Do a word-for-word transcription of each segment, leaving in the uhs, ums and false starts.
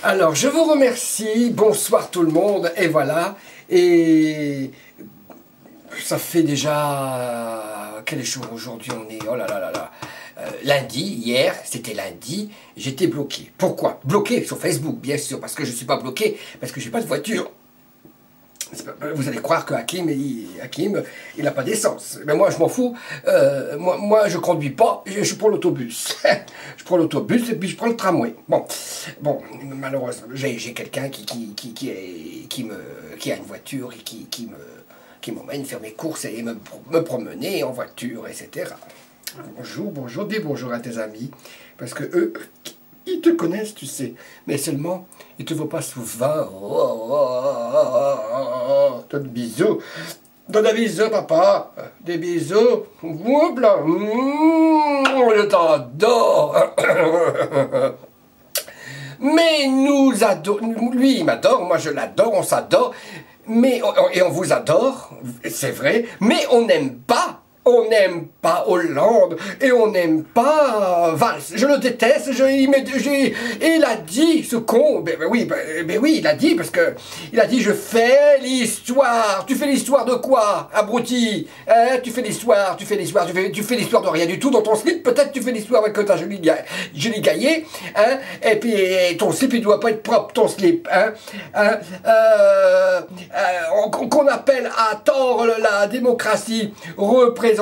Alors, je vous remercie. Bonsoir tout le monde. Et voilà. Et ça fait déjà... Quel jour aujourd'hui on est? Oh là là là là. Euh, lundi, hier, c'était lundi, j'étais bloqué. Pourquoi? Bloqué sur Facebook, bien sûr, parce que je ne suis pas bloqué, parce que j'ai pas de voiture. Pas, vous allez croire que Hakim, il, Hakim, il n'a pas d'essence. Mais moi, je m'en fous. Euh, moi, moi, je conduis pas, je, je prends l'autobus. Je prends l'autobus et puis je prends le tramway. Bon, bon malheureusement, j'ai quelqu'un qui, qui, qui, qui, est, qui, me, qui a une voiture et qui, qui me... qui m'emmène faire mes courses et me, me promener en voiture, et cetera. Bonjour, bonjour, dis bonjour à tes amis, parce que eux, ils te connaissent, tu sais, mais seulement, ils ne te voient pas souvent. Oh, oh, oh, oh, oh. Donne bisous, donne un bisou, papa, des bisous, Oups là. Mmh, je t'adore. Mais nous adorons, lui il m'adore, moi je l'adore, on s'adore, mais et on vous adore, c'est vrai, mais on n'aime pas. On n'aime pas Hollande et on n'aime pas Valls. Je le déteste. Je, il, et il a dit, ce con, ben, ben oui, ben, ben oui, il a dit, parce que il a dit, je fais l'histoire. Tu fais l'histoire de quoi, abruti, hein? Tu fais l'histoire, tu fais l'histoire, tu fais, tu fais l'histoire de rien du tout. Dans ton slip, peut-être tu fais l'histoire avec ta jolie, jolie gaillet, hein? Et puis et ton slip, il doit pas être propre, ton slip, hein? hein euh, euh, qu'on appelle à tort la démocratie représentative.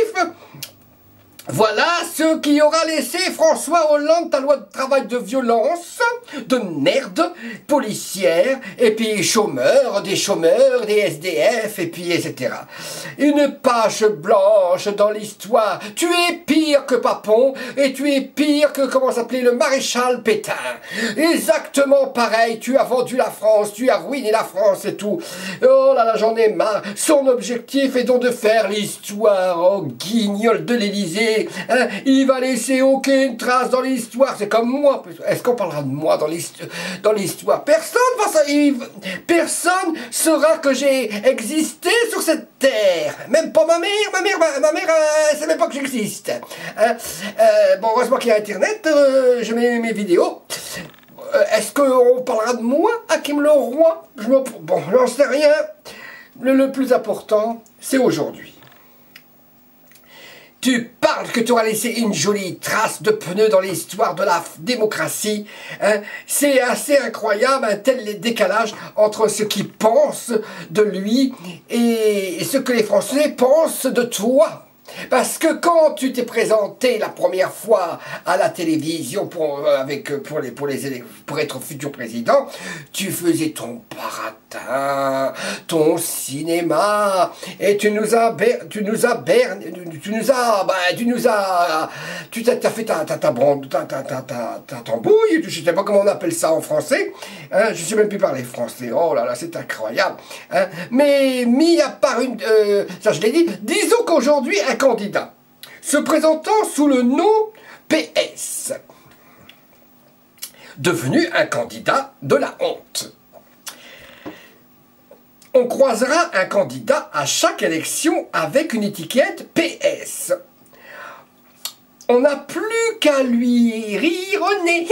Voilà ce qui aura laissé François Hollande ta loi de travail de violence, de merde, policière, et puis chômeurs, des chômeurs, des S D F, et puis et cetera. Une page blanche dans l'histoire. Tu es pire que Papon, et tu es pire que, comment s'appelait, le maréchal Pétain. Exactement pareil, tu as vendu la France, tu as ruiné la France et tout. Oh là là, j'en ai marre. Son objectif est donc de faire l'histoire au guignol de l'Élysée. Hein, il va laisser aucune trace dans l'histoire. C'est comme moi. Est-ce qu'on parlera de moi dans l'histoire? Personne va ça. Personne saura que j'ai existé sur cette terre. Même pas ma mère. Ma mère, ma, ma mère, euh, savait pas que j'existe. Hein, euh, bon, heureusement qu'il y a Internet. Euh, je mets mes vidéos. Euh, Est-ce qu'on parlera de moi, Hakim le roi? Je me... Bon, j'en sais rien. Le, le plus important, c'est aujourd'hui. Tu parles que tu auras laissé une jolie trace de pneus dans l'histoire de la démocratie. Hein? C'est assez incroyable, un tel décalage entre ce qu'ils pensent de lui et ce que les Français pensent de toi. Parce que quand tu t'es présenté la première fois à la télévision pour, avec, pour, les, pour, les, pour être futur président, tu faisais ton baratin, ton cinéma, et tu nous as tu nous as berné, tu nous as, bah, tu nous as, tu t'as fait ta, ta, ta, ta, ta, ta, ta, ta tambouille, je sais pas comment on appelle ça en français, hein, je sais même plus parler français, oh là là, c'est incroyable, hein, mais mis à part une, euh, ça je l'ai dit, disons qu'aujourd'hui, un candidat se présentant sous le nom P S, devenu un candidat de la honte. On croisera un candidat à chaque élection avec une étiquette P S. On n'a plus qu'à lui rire au nez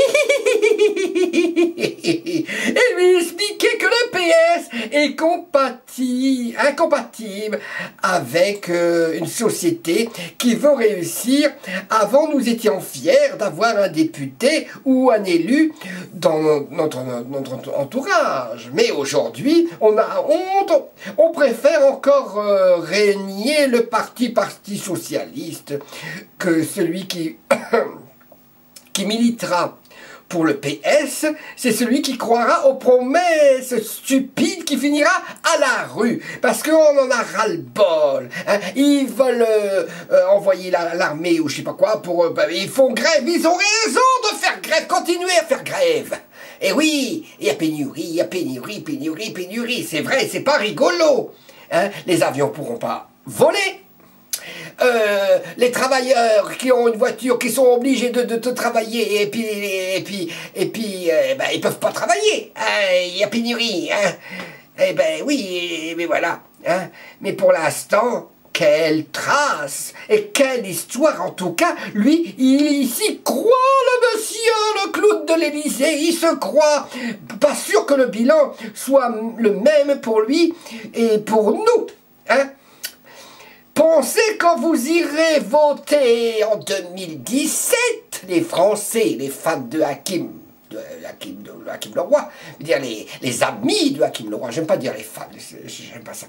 et lui expliquer que le P S est compatible, incompatible avec euh, une société qui veut réussir. Avant, nous étions fiers d'avoir un député ou un élu dans notre, notre entourage. Mais aujourd'hui, on a honte. On préfère encore euh, régner le parti parti socialiste que celui qui, qui militera pour le P S, c'est celui qui croira aux promesses stupides qui finira à la rue. Parce qu'on en a ras-le-bol. Hein. Ils veulent euh, euh, envoyer l'armée la, ou je sais pas quoi pour... Euh, bah, ils font grève. Ils ont raison de faire grève. Continuez à faire grève. Et oui, il y a pénurie, il y a pénurie, pénurie, pénurie. C'est vrai, c'est pas rigolo. Hein. Les avions pourront pas voler. Euh, les travailleurs qui ont une voiture, qui sont obligés de, de, de travailler, et puis, et puis, et puis, euh, ben, ils peuvent pas travailler. Hein, il y a pénurie. Hein. Eh ben oui, mais voilà. Hein. Mais pour l'instant, quelle trace et quelle histoire en tout cas. Lui, il s'y croit, le monsieur, le clown de l'Élysée, il se croit. Pas sûr que le bilan soit le même pour lui et pour nous, hein. Pensez quand vous irez voter en deux mille dix-sept, les Français, les fans de Hakim, de Hakim, de Hakim Leroy, je veux dire les, les amis de Hakim Leroy, j'aime pas dire les fans, j'aime pas ça.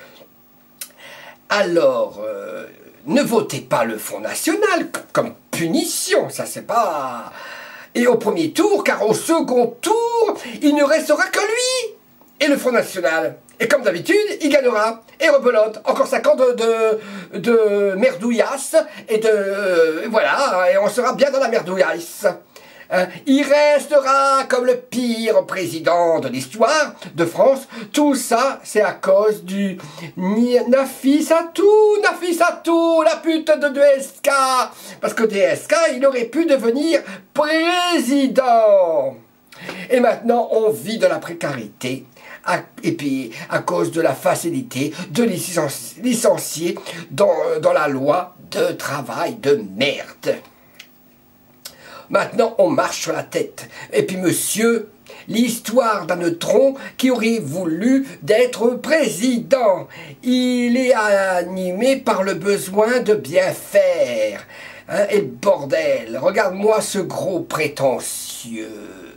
Alors, euh, ne votez pas le Front National comme punition, ça c'est pas... Et au premier tour, car au second tour, il ne restera que lui et le Front National. Et comme d'habitude, il gagnera. Et rebelote. Encore cinq ans de, de, de merdouillasse. Et de... Euh, voilà, et on sera bien dans la merdouillasse. Hein, il restera comme le pire président de l'histoire de France. Tout ça, c'est à cause du Nafissatou, Nafissatou, la pute de D S K. Parce que D S K, il aurait pu devenir président. Et maintenant, on vit de la précarité. Et puis, à cause de la facilité de licencier dans, dans la loi de travail de merde. Maintenant, on marche sur la tête. Et puis, monsieur, l'histoire d'un neutron qui aurait voulu d'être président. Il est animé par le besoin de bien faire. Hein, et le bordel, regarde-moi ce gros prétentieux.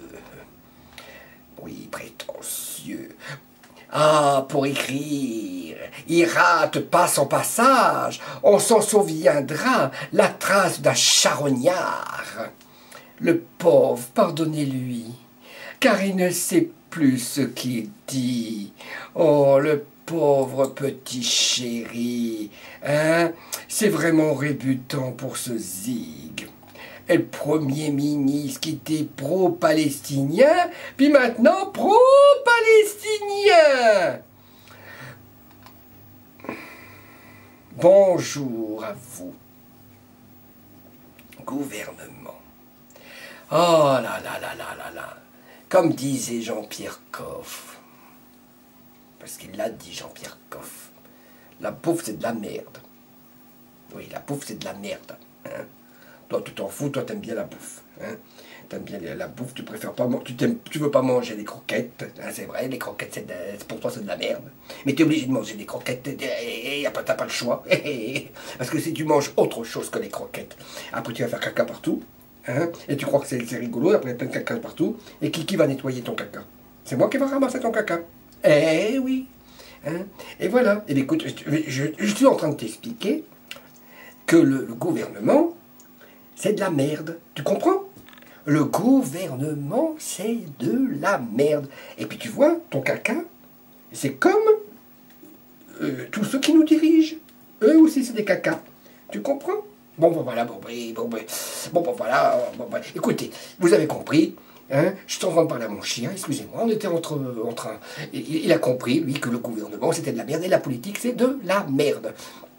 Oui, prétentieux. Ah, pour écrire, il rate pas son passage, on s'en souviendra, la trace d'un charognard. Le pauvre, pardonnez-lui, car il ne sait plus ce qu'il dit. Oh, le pauvre petit chéri, hein, c'est vraiment rébutant pour ce zig. Et le premier ministre qui était pro-palestinien, puis maintenant pro-palestinien. Bonjour à vous, gouvernement. Oh là là là là là là, comme disait Jean-Pierre Coff, parce qu'il l'a dit Jean-Pierre Coff, la bouffe c'est de la merde. Oui, la bouffe c'est de la merde, hein. Toi, tu t'en fous, toi, t'aimes bien la bouffe. Hein? T'aimes bien la bouffe, tu préfères pas... Tu, tu veux pas manger des croquettes, hein, c'est vrai, les croquettes, c'est de, pour toi, c'est de la merde. Mais t'es obligé de manger des croquettes, et t'as pas le choix. Parce que si tu manges autre chose que les croquettes, après tu vas faire caca partout, hein, et tu crois que c'est rigolo, après il y a plein de caca partout, et qui, qui va nettoyer ton caca? C'est moi qui va ramasser ton caca. Eh oui. Hein? Et voilà. Et écoute, je, je, je suis en train de t'expliquer que le, le gouvernement... c'est de la merde. Tu comprends? Le gouvernement, c'est de la merde. Et puis tu vois, ton caca, c'est comme euh, tous ceux qui nous dirigent. Eux aussi, c'est des cacas. Tu comprends? Bon, bon, voilà, bon, bon, bon, bon, bon voilà, bon, bon. Écoutez, vous avez compris, hein, je suis en train de parler à mon chien, excusez-moi, on était entre, entre un... Il, il a compris, lui, que le gouvernement, c'était de la merde, et la politique, c'est de la merde.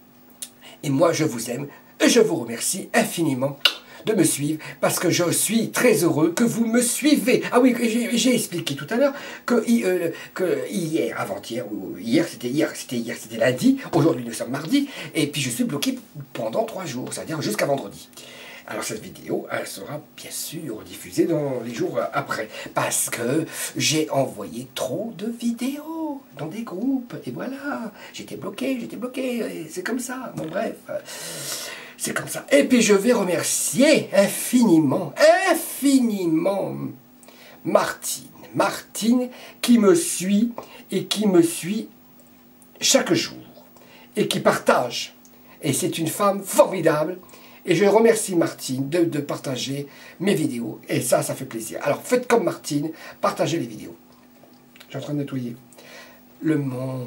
Et moi, je vous aime, et je vous remercie infiniment de me suivre, parce que je suis très heureux que vous me suivez. Ah oui, j'ai expliqué tout à l'heure que, euh, que hier, avant-hier, ou hier, c'était hier, c'était hier, c'était lundi, aujourd'hui nous sommes mardi, et puis je suis bloqué pendant trois jours, c'est-à-dire jusqu'à vendredi. Alors cette vidéo, elle sera bien sûr diffusée dans les jours après, parce que j'ai envoyé trop de vidéos dans des groupes, et voilà, j'étais bloqué, j'étais bloqué, c'est comme ça, bon bref... C'est comme ça. Et puis je vais remercier infiniment, infiniment Martine. Martine qui me suit et qui me suit chaque jour. Et qui partage. Et c'est une femme formidable. Et je remercie Martine de, de partager mes vidéos. Et ça, ça fait plaisir. Alors faites comme Martine, partagez les vidéos. Je suis en train de nettoyer. Le monde.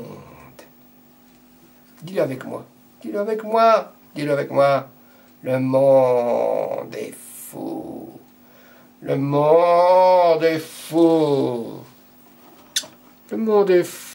Dis-le avec moi. Dis-le avec moi. Dis-le avec moi, le monde est fou. Le monde est fou. Le monde est fou.